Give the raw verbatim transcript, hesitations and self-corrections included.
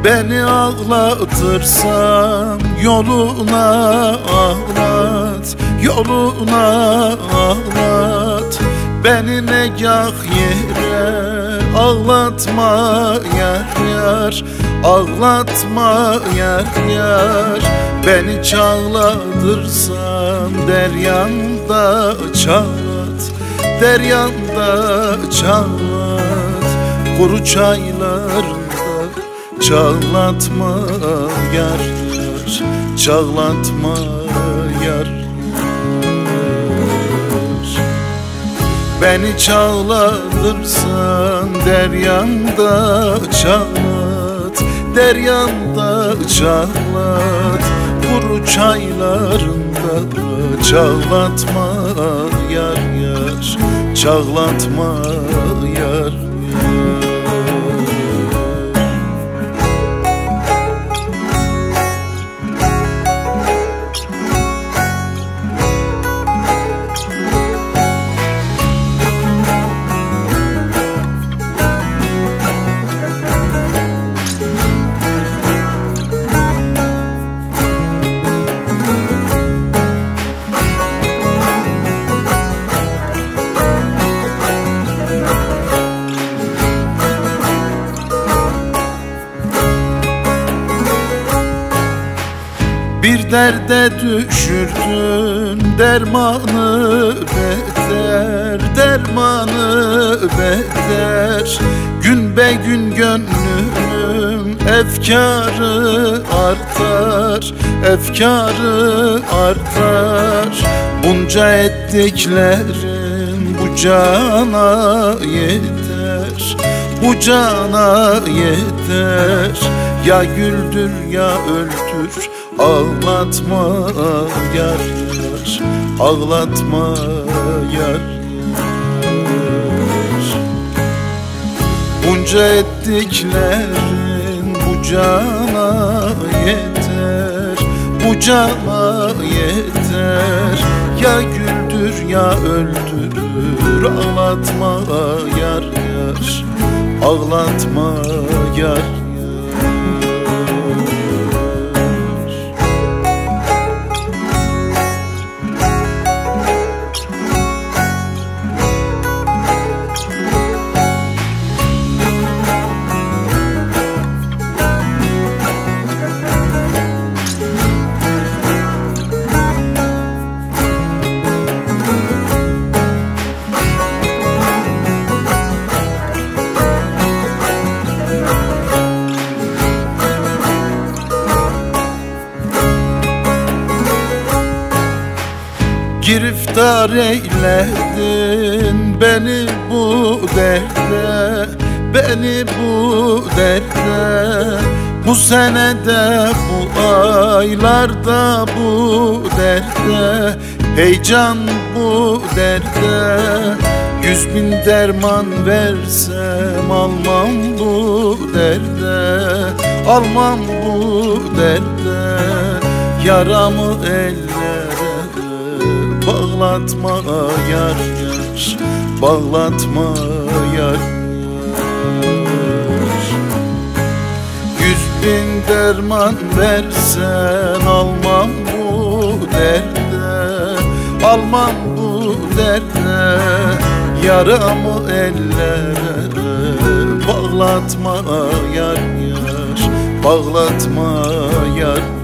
Beni ağlatırsan yoluna ağlat, yoluna ağlat. Beni negah yere ağlatma yar yar, ağlatma yar yar. Beni çağlatırsan deryanda çağlat, deryanda çağlat. Kuru çaylarında çağlatma yar yar, çağlatma yar yar. Beni çağlatırsan deryanda çağlat, deryanda çağlat. Kuru çaylarında çağlatma yar yar, çağlatma yar yar. Bir derde düşürdün dermanı beter, dermanı beter. Gün be gün gönlüm efkarı artar, efkarı artar. Bunca ettiklerin bu cana yeter, bu cana yeter. Ya güldür ya öldür, ağlatma yar yar, ağlatma yar yar. Bunca ettiklerin bu cana yeter, bu cana yeter. Ya güldür ya öldür, ağlatma yar yar, ağlatma yar yar. Giriftar eyledin beni bu derde, beni bu derde. Bu senede, bu aylarda bu derde, heyecan bu derde. Yüz bin derman versem almam bu derde, almam bu derde. Yaramı ellere bağlatma yar yar, bağlatma yar yar. Yüz bin derman versen almam bu derde, almam bu derde. Yaramı ellere bağlatma yar yar, bağlatma yar yar.